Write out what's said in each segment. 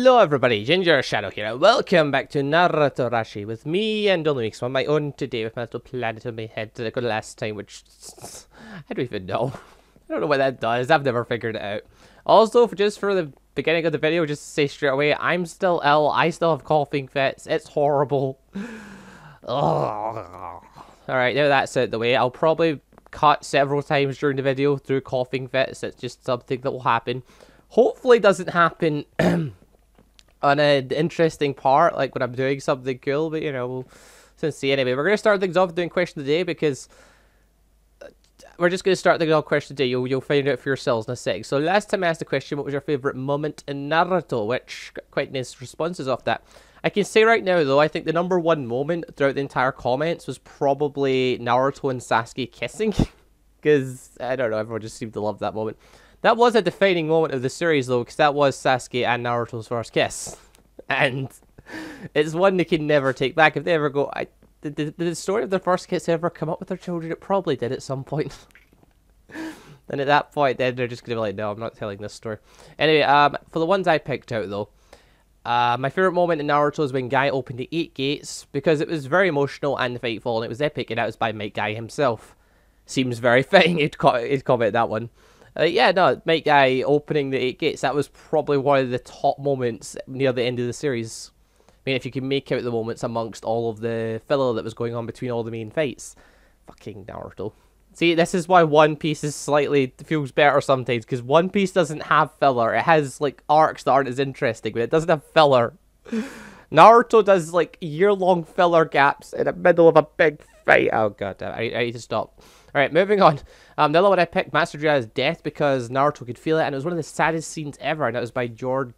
Hello everybody, Ginger Shadow here, and welcome back to Naruto Rashi with me and only Mix on my own today with my little planet on my head that I got last time, which I don't even know. I don't know what that does, I've never figured it out. Also, just for the beginning of the video, just to say straight away, I'm still ill, I still have coughing fits, it's horrible. Alright, now that's out the way, I'll probably cut several times during the video through coughing fits, it's just something that will happen. Hopefully doesn't happen on an interesting part, like when I'm doing something cool, but you know, we'll see. Anyway, we're going to start things off doing question of the day, because we're just going to start things off question of the day. You'll find out for yourselves in a sec. So last time I asked the question, what was your favourite moment in Naruto, which got quite nice responses off that. I can say right now, though, I think the number one moment throughout the entire comments was probably Naruto and Sasuke kissing, because, I don't know, everyone just seemed to love that moment. That was a defining moment of the series, though, because that was Sasuke and Naruto's first kiss. And it's one they can never take back. If they ever go... Did the story of their first kiss ever come up with their children? It probably did at some point. And at that point, then they're just going to be like, no, I'm not telling this story. Anyway, for the ones I picked out, though, my favourite moment in Naruto is when Guy opened the 8 gates, because it was very emotional and fightful, and it was epic, and that was by Might Guy himself. Seems very fitting he'd comment that one. Yeah, no, Might Guy opening the 8 gates, that was probably one of the top moments near the end of the series. I mean, if you can make out the moments amongst all of the filler that was going on between all the main fights. Fucking Naruto. See, this is why One Piece is feels better sometimes, because One Piece doesn't have filler. It has, like, arcs that aren't as interesting, but it doesn't have filler. Naruto does, like, year-long filler gaps in the middle of a big fight. Oh, god damn, I need to stop. Alright, moving on. The other one I picked, Master Jiraiya's death, because Naruto could feel it, and it was one of the saddest scenes ever, and that was by George...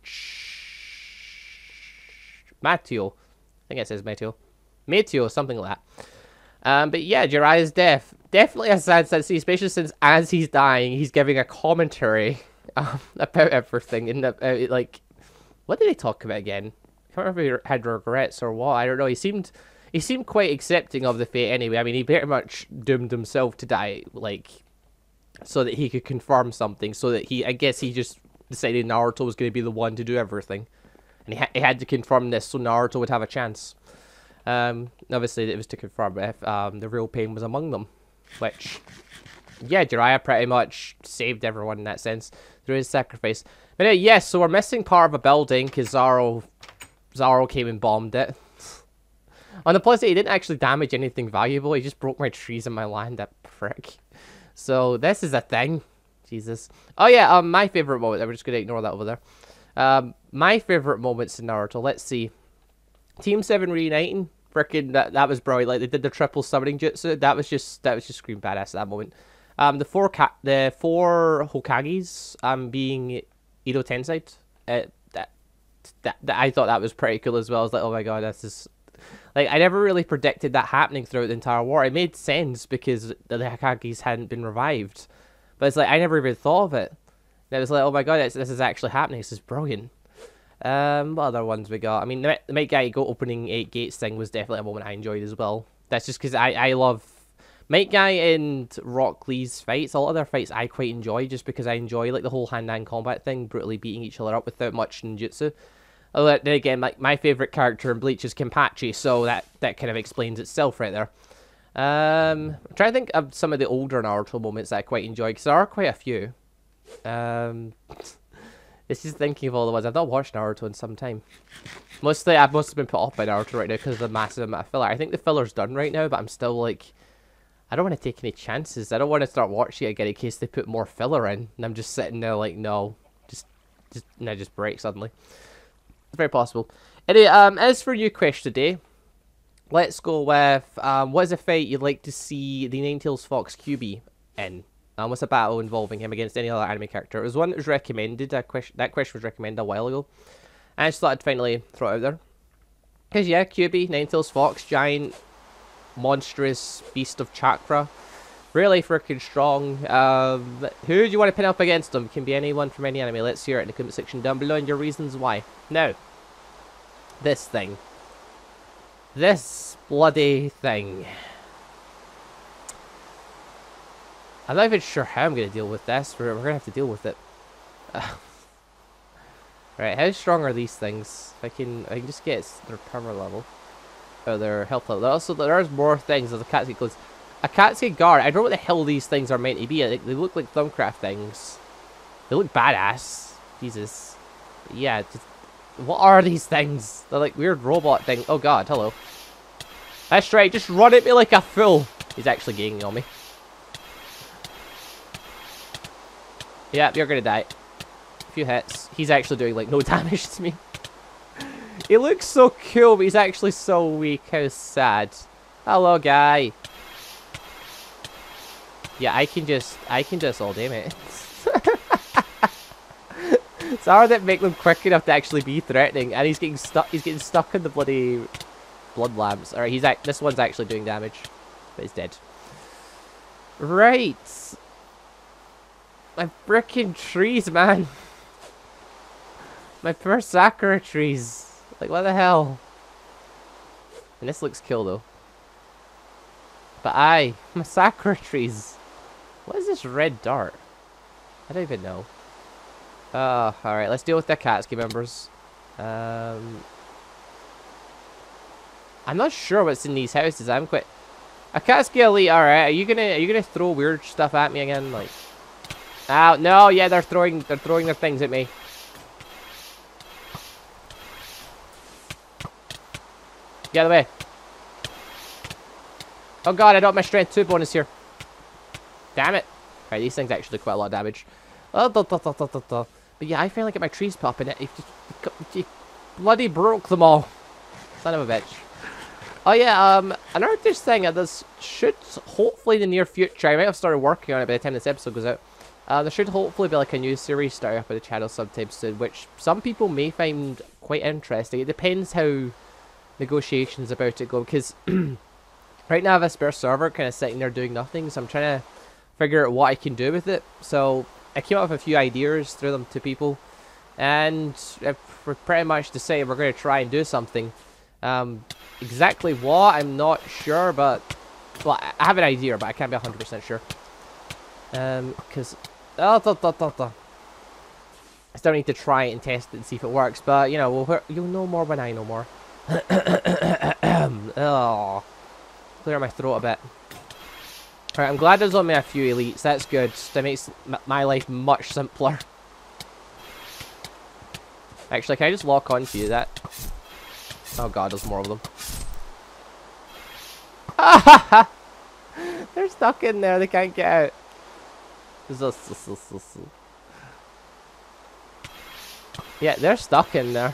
Mateo. I think it says Mateo. Mateo, something like that. But yeah, Jiraiya's death. Definitely a sad scene, especially since as he's dying, he's giving a commentary about everything. And like, what did he talk about again? I can't remember if he had regrets or what. I don't know. He seemed quite accepting of the fate anyway. I mean, he pretty much doomed himself to die, like, so that he could confirm something. So that I guess he just decided Naruto was going to be the one to do everything. And he had to confirm this so Naruto would have a chance. Obviously, it was to confirm if the real pain was among them. Which, yeah, Jiraiya pretty much saved everyone in that sense through his sacrifice. But yes, so we're missing part of a building because Zoro came and bombed it. On the plus side, he didn't actually damage anything valuable. He just broke my trees in my land, that prick. So this is a thing. Jesus. Oh yeah, my favourite moment. We're just going to ignore that over there. My favourite moments in Naruto. Let's see. Team 7 reuniting. Frickin' that was brilliant. Like, they did the triple summoning jutsu. That was just scream badass at that moment. The four Hokages being Edo Tensei. I thought that was pretty cool as well. I was like, oh my god, this is... Like, I never really predicted that happening throughout the entire war. It made sense because the Hokages hadn't been revived. But it's like, I never even thought of it. And it was like, oh my god, this is actually happening. This is brilliant. What other ones we got? I mean, the Might Guy opening 8 gates thing was definitely a moment I enjoyed as well. That's just because I love... Might Guy and Rock Lee's fights, a lot of their fights I quite enjoy, just because I enjoy, like, the whole hand-to-hand combat thing, brutally beating each other up without much ninjutsu. Although, then again, my favourite character in Bleach is Kenpachi, so that kind of explains itself right there. I'm trying to think of some of the older Naruto moments that I quite enjoy, because there are quite a few. This is thinking of all the ones. I've not watched Naruto in some time. Mostly, I've mostly been put off by Naruto right now because of the massive amount of filler. I think the filler's done right now, but I'm still like... I don't want to take any chances. I don't want to start watching it again in case they put more filler in. And I'm just sitting there like, no. And I just break suddenly. It's very possible. Anyway, as for your question today, let's go with... what is a fight you'd like to see the Ninetales Fox QB in? What's a battle involving him against any other anime character? It was one that was recommended. That question was recommended a while ago. And I just thought I'd finally throw it out there. Because, yeah, QB, Ninetales Fox, giant, monstrous beast of chakra. Really freaking strong. Who do you want to pin up against him? It can be anyone from any anime. Let's hear it in the comment section down below and your reasons why. Now, this thing. This bloody thing. I'm not even sure how I'm going to deal with this. We're going to have to deal with it. Right, how strong are these things? I can just get their power level. Or their health level. Also, there's more things as a Katsuki clothes. A Katsuki guard, I don't know what the hell these things are meant to be. They look like Thumbcraft things. They look badass. Jesus. But yeah, just, what are these things? They're like weird robot thing. Oh god, hello. That's right, just run at me like a fool. He's actually gaining on me. Yeah, you're gonna die. A few hits. He's actually doing like no damage to me. He looks so cool, but he's actually so weak. How sad. Hello, guy. Yeah, I can just all damn it. It's hard to make them quick enough to actually be threatening, and he's getting stuck. He's getting stuck in the bloody blood lamps. All right, this one's actually doing damage, but he's dead. Right. My frickin' trees, man. My poor Sakura trees. Like, what the hell? And this looks cool, though. But my Sakura trees. What is this red dart? I don't even know. Alright, let's deal with the Akatsuki members. I'm not sure what's in these houses. I'm quite... Akatsuki Elite, alright. Are you gonna throw weird stuff at me again? Like... Ow, no, yeah, they're throwing their things at me. Get out of the way. Oh god, I don't have my strength 2 bonus here. Damn it. Alright, these things actually do quite a lot of damage. Oh, but yeah, I finally get my trees popping. He bloody broke them all. Son of a bitch. Oh yeah, another thing, this should hopefully in the near future, I might have started working on it by the time this episode goes out. There should hopefully be like a new series starting up on the channel sometime soon, which some people may find quite interesting. It depends how negotiations about it go, because right now I have a spare server kind of sitting there doing nothing, so I'm trying to figure out what I can do with it. So I came up with a few ideas, threw them to people, and we're pretty much to say we're going to try and do something. Exactly what, I'm not sure, but well, I have an idea, but I can't be 100% sure. Because I still need to try it and test it and see if it works, but you know, you'll know more when I know more. Oh, clear my throat a bit. Alright, I'm glad there's only a few elites. That's good. That makes my life much simpler. Actually, can I just lock on to you? That... Oh god, there's more of them. They're stuck in there. They can't get out. Yeah, they're stuck in there.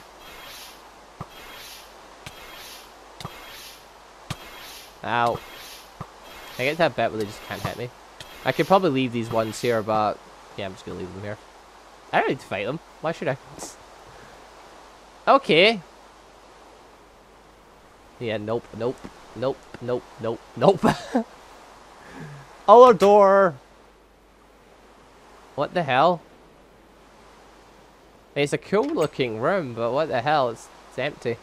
Ow. I get to that bit where they just can't hit me. I could probably leave these ones here, but yeah, I'm just gonna leave them here. I don't need to fight them. Why should I? Okay. Yeah, nope, nope, nope, nope, nope, nope. Other door. What the hell? It's a cool looking room, but what the hell? It's empty.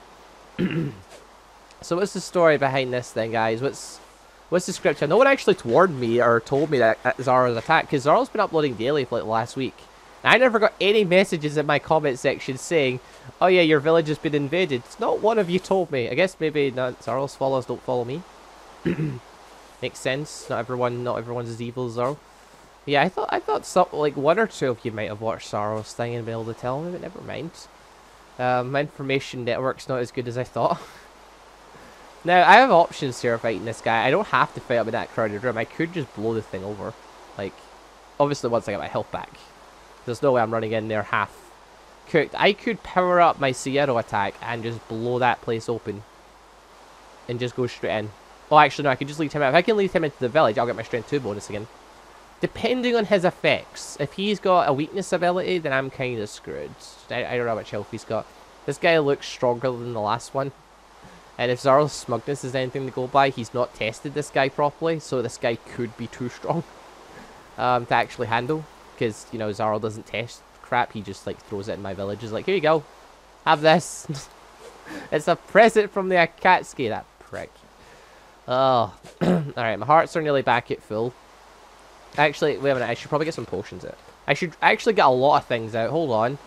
So what's the story behind this thing, guys? What's the scripture? No one actually warned me or told me that Zara's attacked, because Zara's been uploading daily for like last week. And I never got any messages in my comment section saying, oh yeah, your village has been invaded. It's not one of you told me. I guess maybe not Zara's followers don't follow me. Makes sense. Not everyone's as evil as Zara. Yeah, I thought some, like one or two of you might have watched Zara's thing and been able to tell me, but never mind. My information network's not as good as I thought. Now, I have options here fighting this guy. I don't have to fight him in that crowded room. I could just blow the thing over. Like, obviously once I get my health back. There's no way I'm running in there half cooked. I could power up my Sierra attack and just blow that place open. And just go straight in. Oh, actually, no, I could just lead him out. If I can lead him into the village, I'll get my strength 2 bonus again. Depending on his effects. If he's got a weakness ability, then I'm kind of screwed. I don't know how much health he's got. This guy looks stronger than the last one. And if Zara's smugness is anything to go by, he's not tested this guy properly, so this guy could be too strong to actually handle. Because, you know, Zara doesn't test crap, he just, like, throws it in my village. He's like, here you go, have this. It's a present from the Akatsuki, that prick. Oh, alright, my hearts are nearly back at full. Actually, wait a minute, I should probably get some potions out. I should actually get a lot of things out, hold on.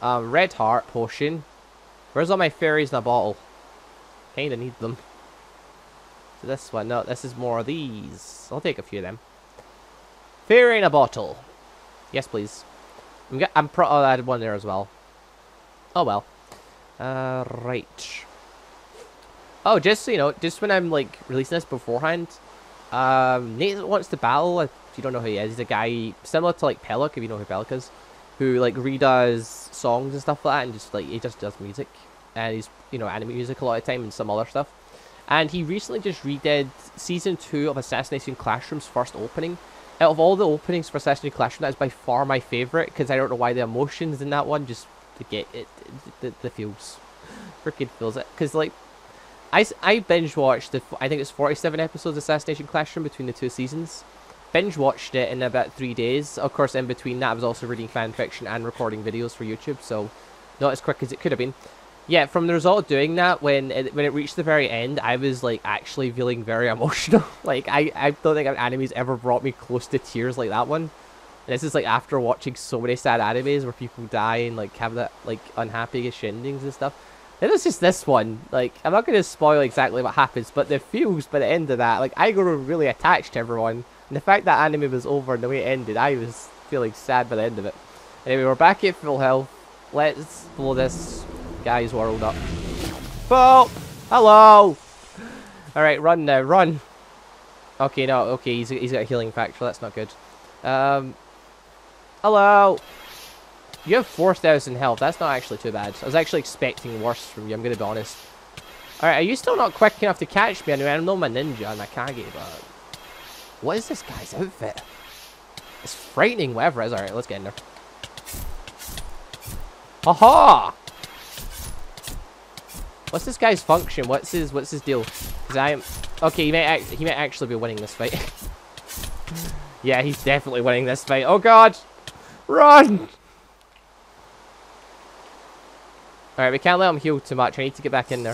Red heart potion. Where's all my fairies in a bottle? Kinda need them. So this one, no, this is more of these. I'll take a few of them. Fairy in a bottle. Yes, please. Oh, I added one there as well. Oh well. Right. Oh, just so you know, just when I'm like releasing this beforehand, Nate wants to battle. If you don't know who he is, he's a guy similar to like Pellic, if you know who Pellic is, who like redoes songs and stuff like that, and just like he just does music, and he's anime music a lot of the time and some other stuff. And he recently just redid season 2 of Assassination Classroom's first opening. Out of all the openings for Assassination Classroom, that is by far my favourite, because I don't know why the emotions in that one just to get it, the feels, freaking feels it. Because like, I binge watched I think it's 47 episodes of Assassination Classroom between the 2 seasons. Binge watched it in about 3 days. Of course, in between that, I was also reading fan fiction and recording videos for YouTube, so not as quick as it could have been. Yeah, from the result of doing that, when it reached the very end, I was like actually feeling very emotional. Like I don't think anime's ever brought me close to tears like that one. And this is like after watching so many sad animes where people die and like have that like unhappy-ish endings and stuff. It was just this one. Like, I'm not going to spoil exactly what happens, but the feels by the end of that, like I grew really attached to everyone. And the fact that anime was over and the way it ended, I was feeling sad by the end of it. Anyway, we're back at full health. Let's blow this guy's world up. Whoa! Hello! Alright, run now, run! Okay, no, okay, he's got a healing factor, that's not good. Hello! You have 4,000 health, that's not actually too bad. I was actually expecting worse from you, I'm gonna be honest. Alright, are you still not quick enough to catch me? I know my ninja and my Kage, but... What is this guy's outfit? It's frightening, whatever it is. Alright, let's get in there. Haha! What's this guy's function? What's his deal? Because I am... Okay, he might actually be winning this fight. Yeah, he's definitely winning this fight. Oh god! Run! Alright, we can't let him heal too much. I need to get back in there.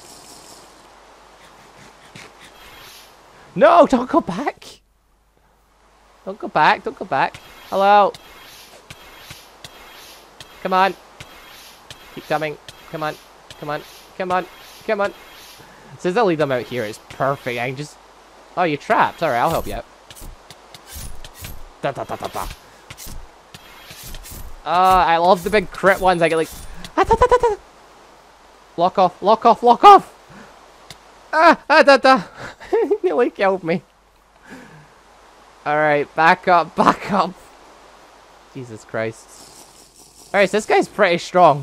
No! Don't go back! Don't go back. Don't go back. Hello! Come on. Keep coming. Come on. Come on. Come on. Come on. Since I'll leave them out here, it's perfect. I can just... Oh, you're trapped. Alright, I'll help you out. Da, da, da, da, da. I love the big crit ones. I get like... Ah, da, da, da, da. Lock off. Lock off. Lock off. Ah, ah, da, da. Nearly killed me. Alright, back up. Back up. Jesus Christ. Alright, so this guy's pretty strong.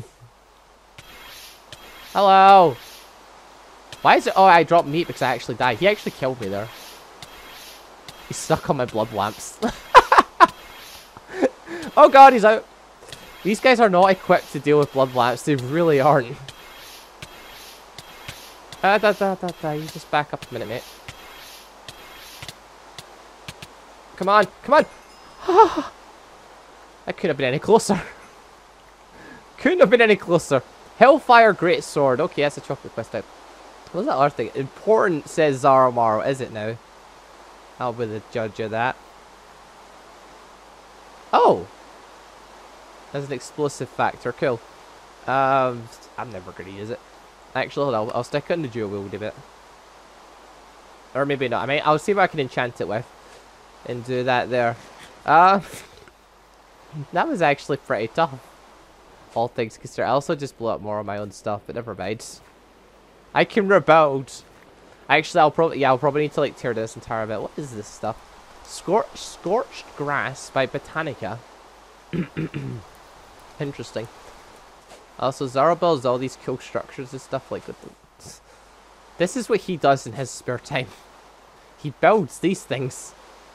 Hello. Why is it... Oh, I dropped meat because I actually died. He actually killed me there. He's stuck on my blood lamps. Oh god, he's out. These guys are not equipped to deal with blood lamps. They really aren't. Da da da da. You just back up a minute, mate. Come on. Come on. I couldn't have been any closer. Couldn't have been any closer. Hellfire Great Sword. Okay, that's a chocolate quest type. What's that other thing? Important, says Zaromaru. Is it now? I'll be the judge of that. Oh! That's an explosive factor. Cool. I'm never going to use it. Actually, hold on. I'll stick it in the dual wield a bit. Or maybe not. I'll see if I can enchant it with. And do that there. That was actually pretty tough. All things considered. I also just blew up more of my own stuff, but never mind. I can rebuild. Actually, I'll probably need to like tear this entire bit. What is this stuff? Scorched Grass by Botanica. Interesting. Also, Zara builds all these cool structures and stuff like that. This is what he does in his spare time. He builds these things.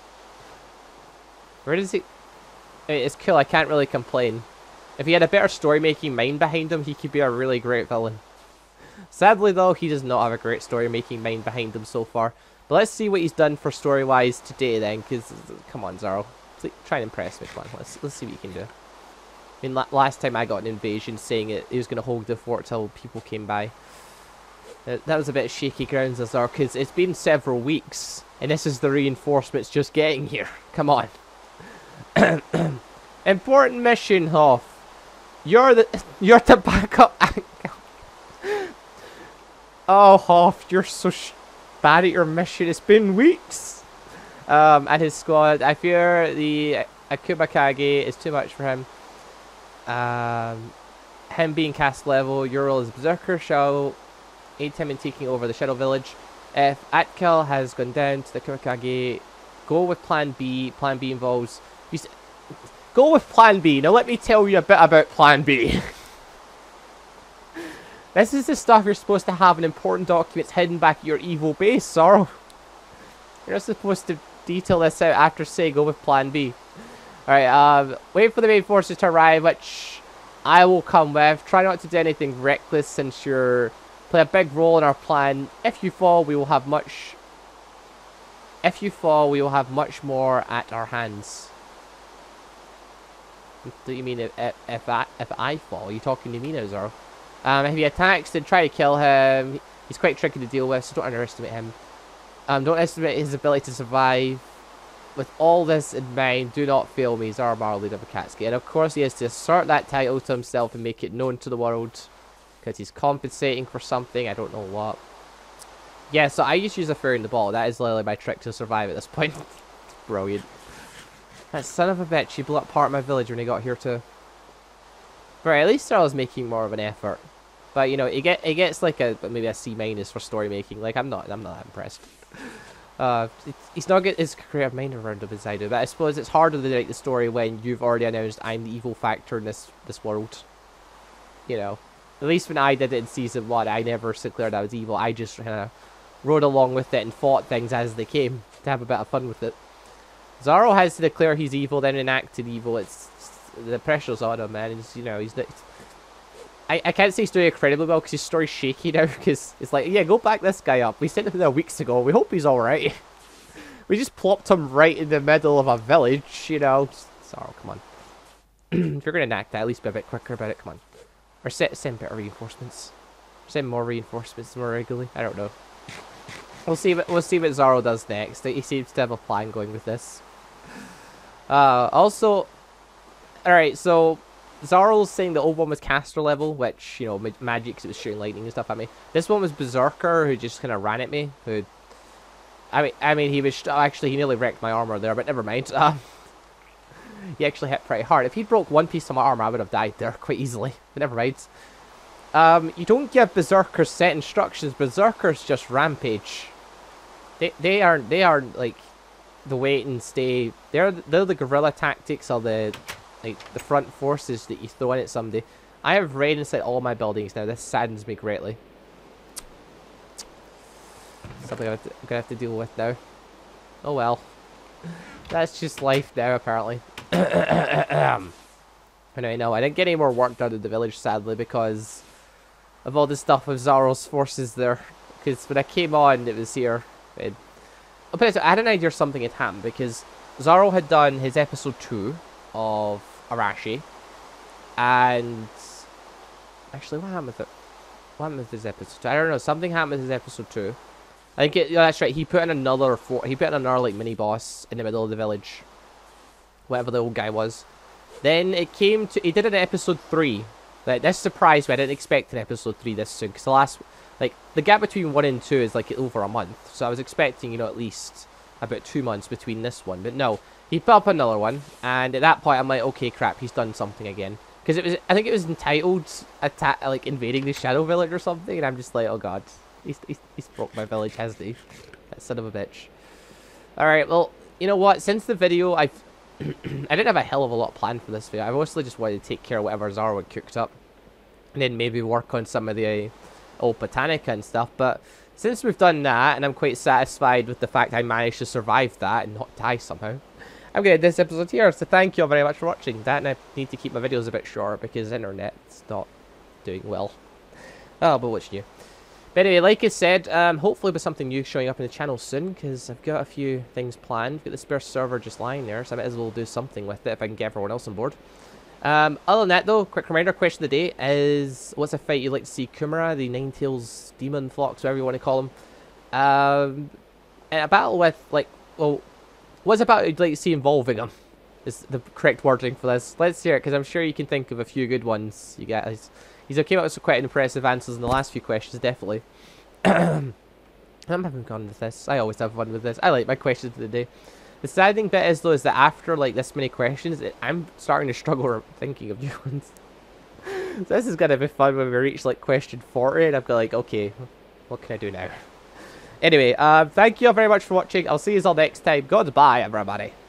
Where does he... It's cool, I can't really complain. If he had a better story-making mind behind him, he could be a really great villain. Sadly, though, he does not have a great story-making mind behind him so far. But let's see what he's done for story-wise today, then, because... Come on, Zaro. Try and impress me, come on. Let's see what you can do. I mean, last time I got an invasion saying he was going to hold the fort till people came by. That was a bit shaky grounds, Azar, because it's been several weeks, and this is the reinforcements just getting here. Come on. Important mission, Hoff. You're the backup. Oh, Hoff, you're so bad at your mission. It's been weeks. And his squad. I fear the Akuma Kage is too much for him. Him being cast level, your role as Berserker shall aid him in taking over the Shadow Village. If Atkal has gone down to the Kumakage, go with Plan B. Plan B involves... Go with Plan B. Now let me tell you a bit about Plan B. This is the stuff you're supposed to have in important documents hidden back at your evil base, Zoro. You're not supposed to detail this out after say go with Plan B. Alright, wait for the main forces to arrive, which I will come with. Try not to do anything reckless since you're... Play a big role in our plan. If you fall, we will have much... If you fall, we will have much more at our hands. What do you mean if I fall? Are you talking to me now, Zoro? If he attacks, then try to kill him. He's quite tricky to deal with, so don't underestimate him. Don't estimate his ability to survive. With all this in mind, do not fail me, Zoro Maru, leader of Akatsuki. And of course he has to assert that title to himself and make it known to the world. Because he's compensating for something, I don't know what. Yeah, so I just use a fairy in the ball. That is literally my trick to survive at this point. Brilliant. That son of a bitch, he blew up part of my village when he got here too. Right, at least I was making more of an effort. But you know, it gets like maybe a C- for story making. Like I'm not that impressed. He's not getting his creative mind around him as I do. But I suppose it's harder to write the story when you've already announced I'm the evil factor in this world. You know. At least when I did it in Season 1, I never declared I was evil. I just kind of rode along with it and fought things as they came to have a bit of fun with it. Zoro has to declare he's evil, then enacted evil. It's the pressure's on him, man. It's, you know, I can't say he's doing incredibly well because his story's shaky now. Because it's like, yeah, go back this guy up. We sent him there weeks ago. We hope he's all right. We just plopped him right in the middle of a village, you know. Zoro, come on. If you're gonna enact that, at least be a bit quicker about it. Come on. Or send better reinforcements. Send more reinforcements more regularly. I don't know. We'll see what Zoro does next. He seems to have a plan going with this. Also, alright, so Zoro's saying the old one was caster level, which, you know, magic because it was shooting lightning and stuff at me. This one was Berserker, who just kind of ran at me. Who, I mean, he was actually he nearly wrecked my armor there, but never mind. He actually hit pretty hard. If he broke one piece of my armor, I would have died there quite easily. But never mind. You don't give Berserkers set instructions. Berserkers just rampage. They aren't like the wait and stay. They're the guerrilla tactics or the front forces that you throw in at somebody. I have raid inside all my buildings now. This saddens me greatly. Something I'm gonna have to deal with now. Oh well. That's just life now, apparently. And I know I didn't get any more work done in the village, sadly, because of all the stuff with Zoro's forces there. Because when I came on, it was here. I had an idea something had happened, because Zoro had done his episode 2 of Arashi. And... Actually, what happened with it? What happened with his episode 2? I don't know, something happened with his episode 2. I think yeah, that's right. He put in another like mini boss in the middle of the village, whatever the old guy was. Then it came to he did it in episode 3. Like this surprised me. I didn't expect an episode 3 this soon because the gap between 1 and 2 is like over a month. So I was expecting, you know, at least about 2 months between this one. But no, he put up another one, and at that point I'm like, okay, crap, he's done something again. Because I think it was entitled like invading the Shadow Village or something, and I'm just like, oh god. He's broke my village, hasn't he? That son of a bitch. Alright, well, you know what? Since the video, I didn't have a hell of a lot planned for this video. I mostly just wanted to take care of whatever Zoro had cooked up. And then maybe work on some of the old Botanica and stuff. But since we've done that, and I'm quite satisfied with the fact I managed to survive that and not die somehow, I'm going to end this episode here. So thank you all very much for watching that. And I need to keep my videos a bit shorter because the internet's not doing well. Oh, but what's new? But anyway, like I said, hopefully with something new showing up in the channel soon, because I've got a few things planned. Got the spare server just lying there, so I might as well do something with it if I can get everyone else on board. Other than that, though, quick reminder, question of the day is, what's a fight you'd like to see Kumara, the Ninetales Demon Flox, whatever you want to call him, and a battle with, like, well, what's a battle you'd like to see involving him? is the correct wording for this. Let's hear it, because I'm sure you can think of a few good ones, you guys. He's came up with some quite impressive answers in the last few questions, definitely. I'm having fun with this. I always have fun with this. I like my questions of the day. The saddening bit is, though, is that after, like, this many questions, I'm starting to struggle thinking of new ones. So this is going to be fun when we reach, like, question 40, and I've got, like, okay, what can I do now? Anyway, thank you all very much for watching. I'll see you all next time. Goodbye, everybody.